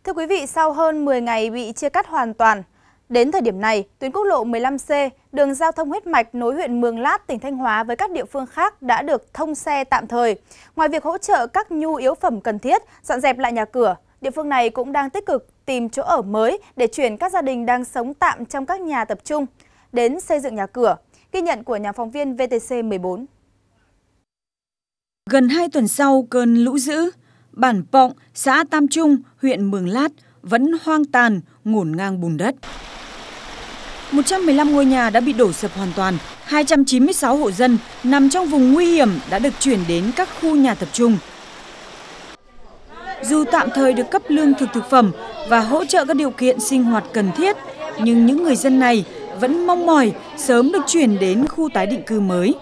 Thưa quý vị, sau hơn 10 ngày bị chia cắt hoàn toàn, đến thời điểm này, tuyến quốc lộ 15C, đường giao thông huyết mạch nối huyện Mường Lát, tỉnh Thanh Hóa với các địa phương khác đã được thông xe tạm thời. Ngoài việc hỗ trợ các nhu yếu phẩm cần thiết, dọn dẹp lại nhà cửa, địa phương này cũng đang tích cực tìm chỗ ở mới để chuyển các gia đình đang sống tạm trong các nhà tập trung đến xây dựng nhà cửa. Ghi nhận của nhà phóng viên VTC 14. Gần 2 tuần sau cơn lũ dữ, bản Pọng, xã Tam Trung, huyện Mường Lát vẫn hoang tàn, ngổn ngang bùn đất. 115 ngôi nhà đã bị đổ sập hoàn toàn, 296 hộ dân nằm trong vùng nguy hiểm đã được chuyển đến các khu nhà tập trung. Dù tạm thời được cấp lương thực phẩm và hỗ trợ các điều kiện sinh hoạt cần thiết, nhưng những người dân này vẫn mong mỏi sớm được chuyển đến khu tái định cư mới.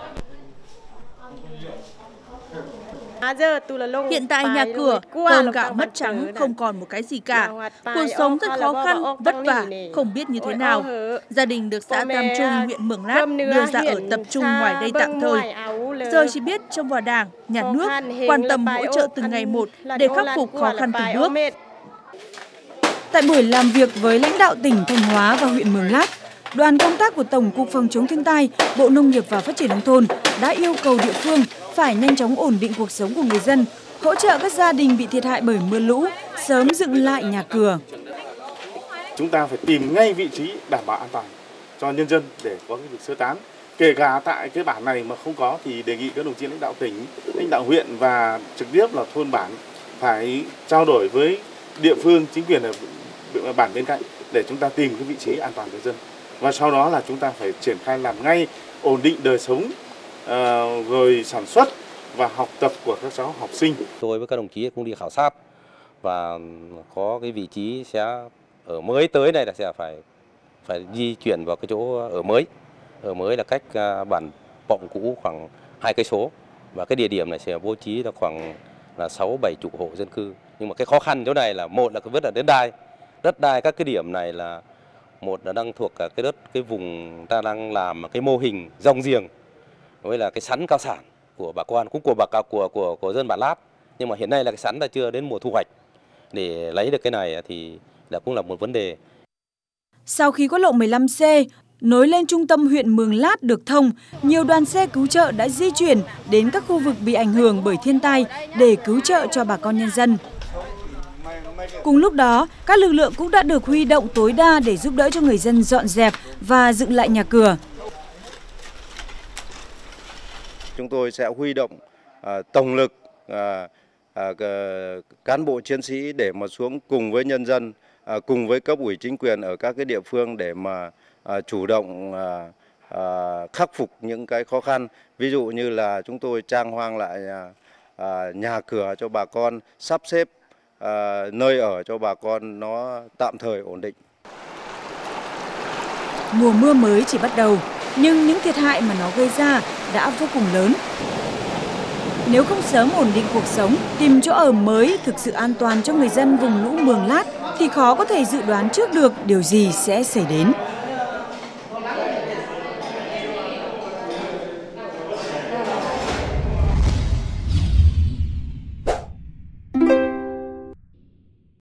Hiện tại nhà cửa, cơm gạo mất trắng, không còn một cái gì cả. Cuộc sống rất khó khăn, vất vả, không biết như thế nào. Gia đình được xã Tam Trung, huyện Mường Lát đưa ra ở tập trung ngoài đây tạm thời. Giờ chỉ biết trông vào Đảng, Nhà nước quan tâm hỗ trợ từng ngày một để khắc phục khó khăn từng bước. Tại buổi làm việc với lãnh đạo tỉnh Thanh Hóa và huyện Mường Lát, đoàn công tác của Tổng cục Phòng chống thiên tai, Bộ Nông nghiệp và Phát triển nông thôn đã yêu cầu địa phương phải nhanh chóng ổn định cuộc sống của người dân, hỗ trợ các gia đình bị thiệt hại bởi mưa lũ, sớm dựng lại nhà cửa. Chúng ta phải tìm ngay vị trí đảm bảo an toàn cho nhân dân để có cái việc sơ tán. Kể cả tại cái bản này mà không có thì đề nghị các đồng chí lãnh đạo tỉnh, lãnh đạo huyện và trực tiếp là thôn bản phải trao đổi với địa phương, chính quyền ở bản bên cạnh để chúng ta tìm cái vị trí an toàn cho dân. Và sau đó là chúng ta phải triển khai làm ngay, ổn định đời sống, rồi sản xuất và học tập của các cháu học sinh. Tôi với các đồng chí cũng đi khảo sát và có cái vị trí sẽ ở mới tới này là sẽ phải di chuyển vào cái chỗ ở mới. Ở mới là cách bản Pọng cũ khoảng 2 cây số và cái địa điểm này sẽ bố trí là khoảng là 6-7 chục hộ dân cư. Nhưng mà cái khó khăn chỗ này là một là cái vấn đề đất đai các cái điểm này là một là đang thuộc cái đất cái vùng ta đang làm cái mô hình rong giềng với là cái sắn cao sản của bà con cũng của dân bản Lát, nhưng mà hiện nay là cái sắn là chưa đến mùa thu hoạch, để lấy được cái này thì cũng là một vấn đề. Sau khi quốc lộ 15C nối lên trung tâm huyện Mường Lát được thông, nhiều đoàn xe cứu trợ đã di chuyển đến các khu vực bị ảnh hưởng bởi thiên tai để cứu trợ cho bà con nhân dân. Cùng lúc đó, các lực lượng cũng đã được huy động tối đa để giúp đỡ cho người dân dọn dẹp và dựng lại nhà cửa. Chúng tôi sẽ huy động tổng lực cán bộ chiến sĩ để mà xuống cùng với nhân dân, cùng với cấp ủy chính quyền ở các cái địa phương để mà chủ động khắc phục những cái khó khăn. Ví dụ như là chúng tôi trang hoang lại nhà cửa cho bà con, sắp xếp nơi ở cho bà con nó tạm thời ổn định. Mùa mưa mới chỉ bắt đầu, nhưng những thiệt hại mà nó gây ra đã vô cùng lớn. Nếu không sớm ổn định cuộc sống, tìm chỗ ở mới thực sự an toàn cho người dân vùng lũ Mường Lát, thì khó có thể dự đoán trước được điều gì sẽ xảy đến.